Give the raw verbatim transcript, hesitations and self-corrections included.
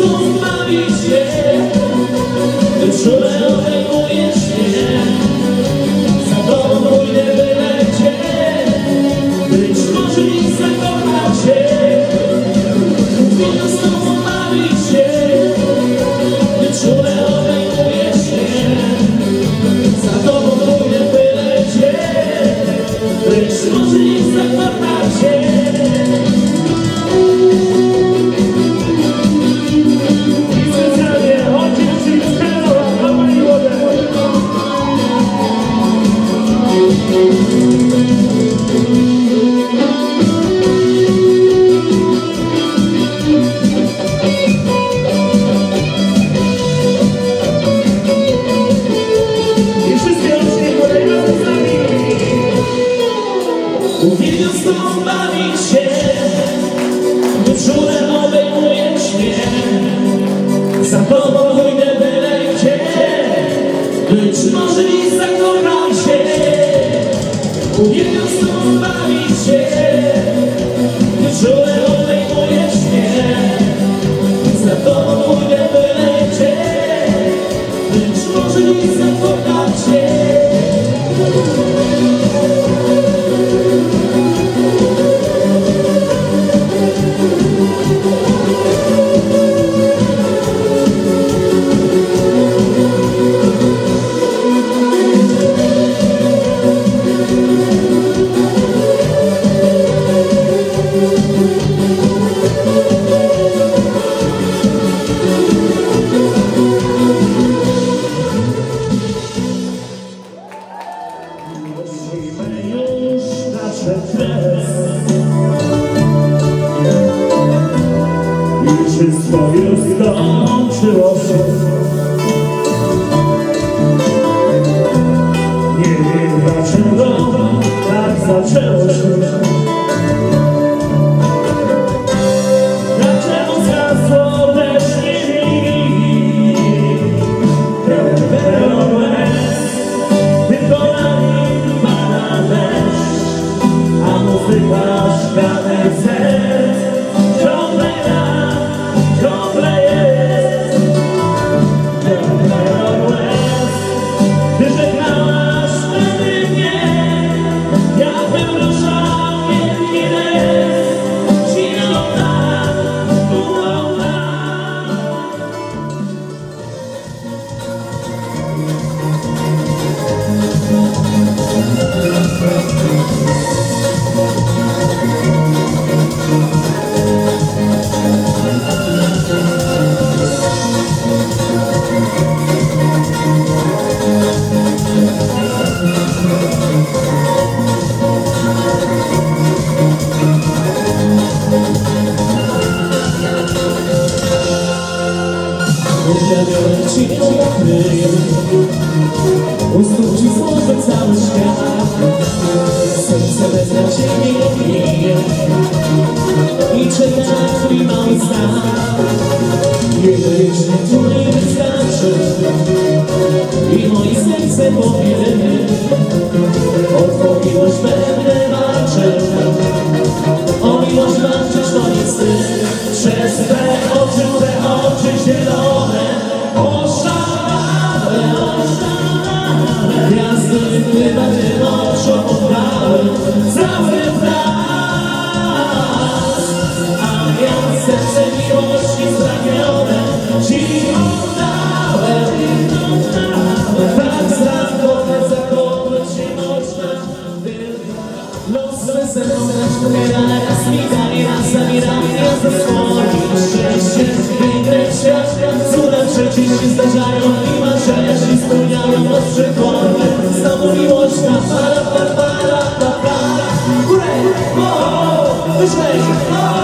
stąd bawić się, czule obejmujesz mnie. Za tobą pójdę byle gdzie, być może nikt zakocha cię. Mówię z tobą bawić się, czule obejmujesz mnie. Za tobą pójdę byle gdzie, być może nikt zakocha cię. Uwielbiam z tobą bawić się, czule obejmujesz mnie. Za tobą pójdę byle gdzie, być może nie zakocham się. Uwielbiam z tobą bawić się, czule obejmujesz mnie. Za tobą pójdę byle gdzie, być może nie zakocham się. I wszystko już skończyło się. Nie wiem dlaczego tak zaczęło się. Dlaczego zgasło też nie wiem. Pełen łez, tylko na nim pada deszcz, a muzyka szklanych serc ciągle gra, ciągle jest. Pełen łez, ty żegnałaś wtedy mnie, jakbym ruszał wielki les. Zimną tak, długą tak. Zabiorę ci kryje, u stóp ci złożę cały świat. Serce bez nadziei bije i czeka na twój mały stan. Jeśli tu nie wystarczy i moje serce powie, o twą miłość będę walczył. O miłość walczyć to nie wstyd. Przez te oczy, te oczy zielone, oszalałe, oszalałe. Gwiazdy chyba ty noczą oddały cały nas. A ja serce miłości spragnione ci oddałem. Tak zakochać, zakochać się można. Los ze mną raz mi dali, raz zabierali, raz zasłoni. Szczęście, piękny świat, cuda przecież się zdarzają i marzenia się spełniają od przekłony. Znowu miłość na para, para, para, para. Górę, o, wyżej, o.